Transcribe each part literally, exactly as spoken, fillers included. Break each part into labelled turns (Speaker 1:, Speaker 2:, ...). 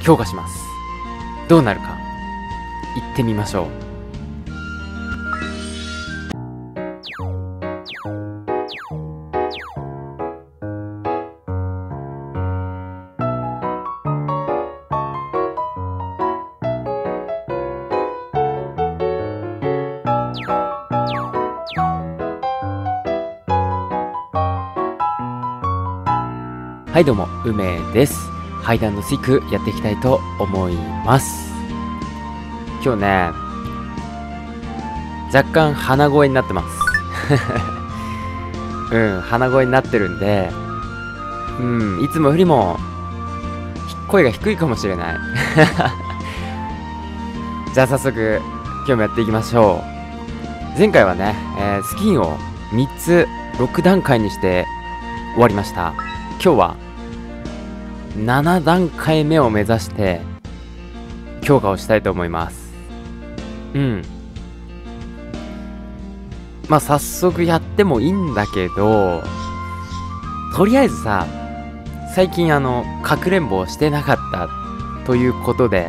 Speaker 1: 強化します。どうなるか行ってみましょう。はいどうも、梅です。ハイダンのスイクやっていきたいと思います。今日ね、若干鼻声になってます。うん、鼻声になってるんで、うん、いつもよりも声が低いかもしれない。じゃあ早速、今日もやっていきましょう。前回はね、えー、スキンをみっつろく段階にして終わりました。今日はなな段階目を目指して強化をしたいと思います。うん。まあ早速やってもいいんだけど、とりあえずさ、最近あの、かくれんぼをしてなかったということで、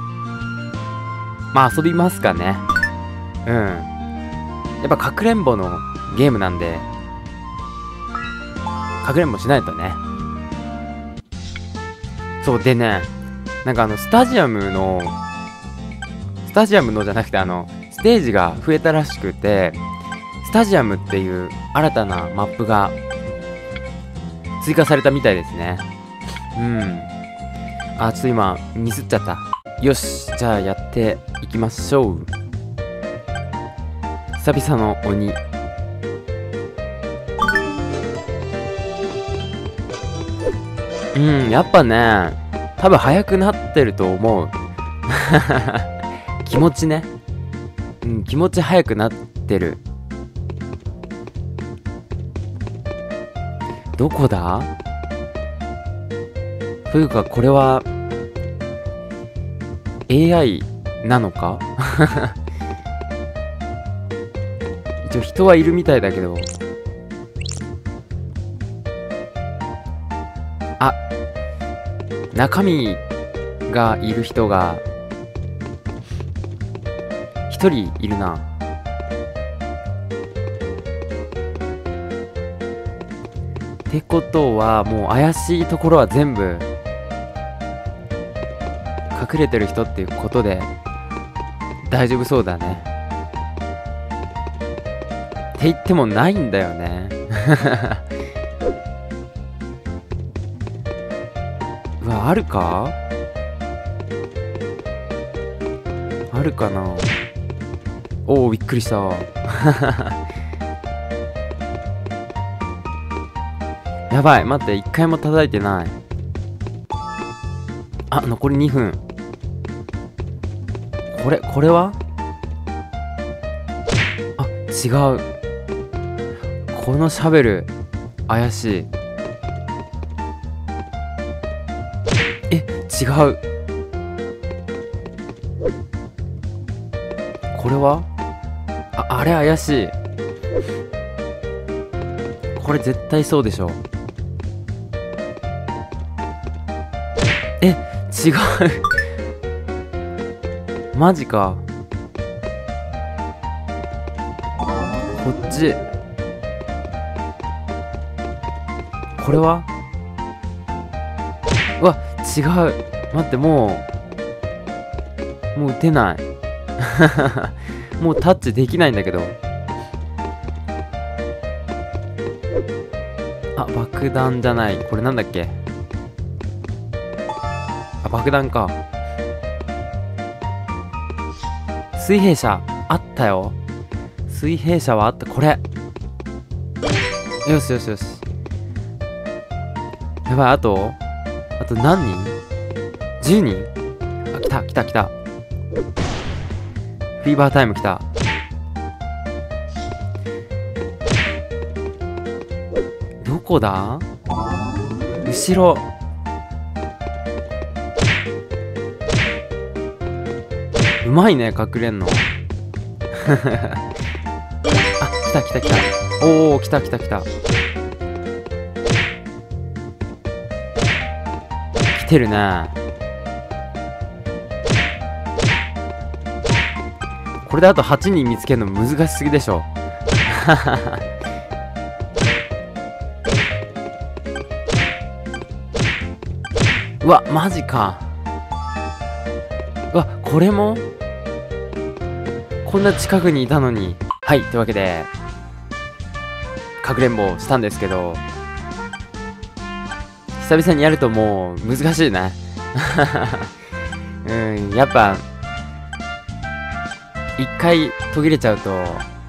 Speaker 1: まあ遊びますかね。うん。やっぱかくれんぼのゲームなんで、かくれんぼしないとね。そうでね、なんかあのスタジアムのスタジアムのじゃなくてあのステージが増えたらしくて、スタジアムっていう新たなマップが追加されたみたいですね。うん。あ、ちょっと今ミスっちゃった。よし、じゃあやっていきましょう。久々の鬼。うん、やっぱね、多分速くなってると思う。気持ちね。うん、気持ち速くなってる。どこだ？というか、これは、エーアイ なのか？一応人はいるみたいだけど。あ、中身がいる人が一人いるな。ってことはもう怪しいところは全部隠れてる人っていうことで大丈夫そうだね。って言ってもないんだよね。うわ、あるか？あるかな？おお、びっくりした。やばい、待って、一回も叩いてない。あ、残りにふん。これ、これは？あ、違う。このシャベル、怪しい。え、違う。これは？あ、あれ怪しい。これ絶対そうでしょ。え、違う。マジか。こっち。これは？うわ、違う。待って、もう、もう撃てない。もうタッチできないんだけど。あ、爆弾じゃない。これなんだっけ？あ、爆弾か。水平車、あったよ。水平車はあった。これ。よしよしよし。やばい、あとあと何人？ じゅう 人？あ、来た来た来た。フィーバータイム来た。どこだ？後ろ。うまいね、隠れんの。あ、来た来た来た。おお、来た来た来た。来てるね。 これであとはちにん見つけるの難しすぎでしょ。うわ、マジか。うわ、これもこんな近くにいたのに。はい、というわけで、かくれんぼしたんですけど、久々にやるともう難しいね。うん、やっぱ、一回途切れちゃうと、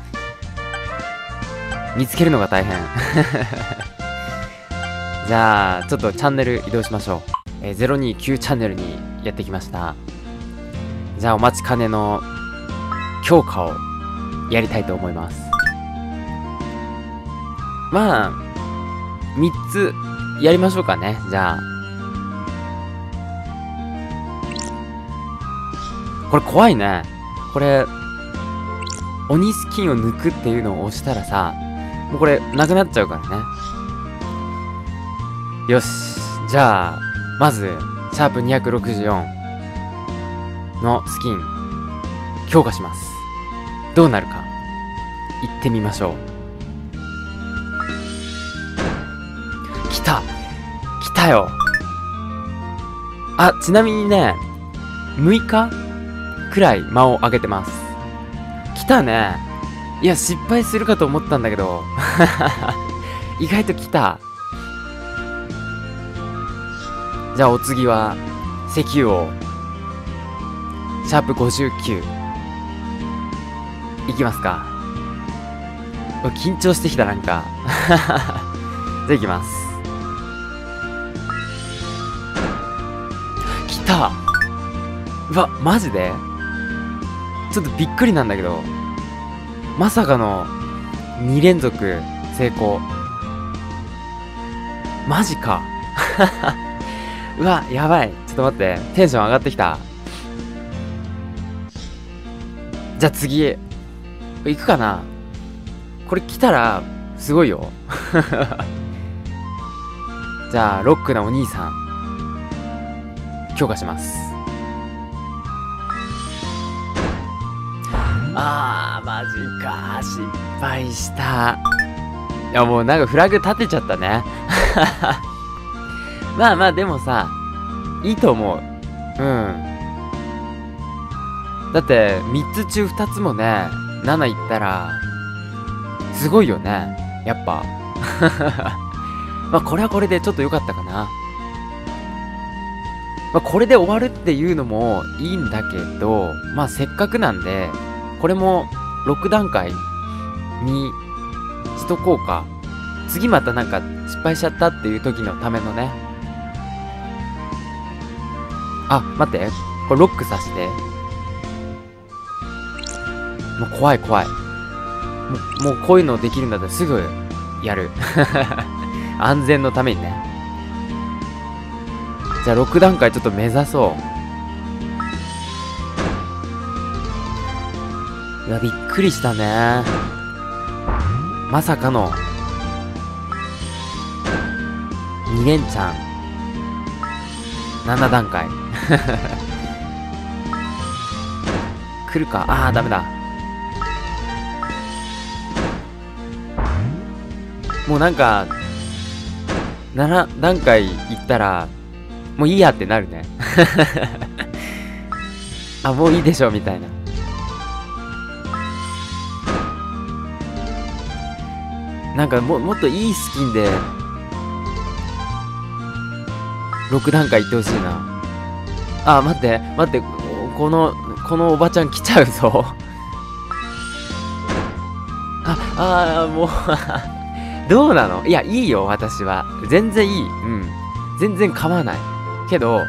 Speaker 1: 見つけるのが大変。じゃあ、ちょっとチャンネル移動しましょう。えー、ゼロにきゅうチャンネルにやってきました。じゃあ、お待ちかねの強化をやりたいと思います。まあ、みっつやりましょうかね。じゃあ。これ怖いね。これ、鬼スキンを抜くっていうのを押したらさ、もうこれ、なくなっちゃうからね。よし。じゃあ、まず、シャープにひゃくろくじゅうよんのスキン、強化します。どうなるか、行ってみましょう。来た来たよ。あ、ちなみにね、むいかくらい間を空けてます。来たね。いや、失敗するかと思ったんだけど。意外と来た。じゃあお次は、石油王。シャープごじゅうきゅう。いきますか。緊張してきた、なんか。じゃあいきます。来た。うわ、マジでちょっとびっくりなんだけど、まさかのに連続成功。マジか。うわ、やばい。ちょっと待って。テンション上がってきた。じゃあ次。行くかな。これ来たら、すごいよ。じゃあ、ロックなお兄さん。強化します。あー、マジか。失敗した。いや、もうなんかフラグ立てちゃったね。まあまあ、でもさ、いいと思う。うん。だって、みっつ中ふたつもね、なないったら、すごいよね。やっぱ。まあ、これはこれでちょっと良かったかな。まあ、これで終わるっていうのもいいんだけど、まあ、せっかくなんで、これもろく段階にしとこうか。次またなんか失敗しちゃったっていう時のためのね。あ、待って。これロックさせて。もう怖い怖い。もう、もうこういうのできるんだったらすぐやる。安全のためにね。じゃあろく段階ちょっと目指そう。いや、びっくりしたね。まさかのに連チャンなな段階。来るか。あー、ダメだ。もうなんかなな段階いったらもういいやってなるね。あ、もういいでしょみたいな。なんかももっといいスキンでろく段階いってほしいな。あ、待って待って、このこのおばちゃん来ちゃうぞ。ああー、もうどうなの。いや、いいよ、私は全然いい。うん、全然構わないけど、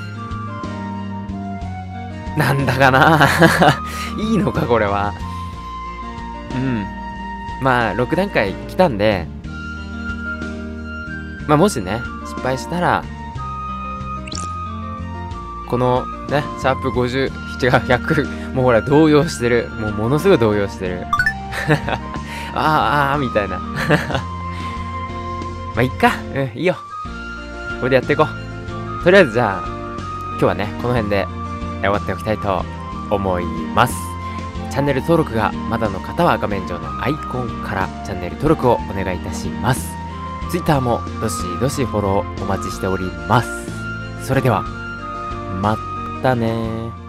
Speaker 1: なんだかな。いいのかこれは。うん、まあろく段階来たんで、まあもしね失敗したらこのねシャープごじゅう、違うひゃく、もうほら動揺してる。もうものすごい動揺してる。あーあーみたいな。まあいっか。うん、いいよ、これでやっていこう。とりあえずじゃあ今日はねこの辺で終わっておきたいと思います。チチャンネル登録がまだの方は画面上のアイコンからチャンネル登録をお願いいたします。Twitter もどしどしフォローお待ちしております。それでは、またねー。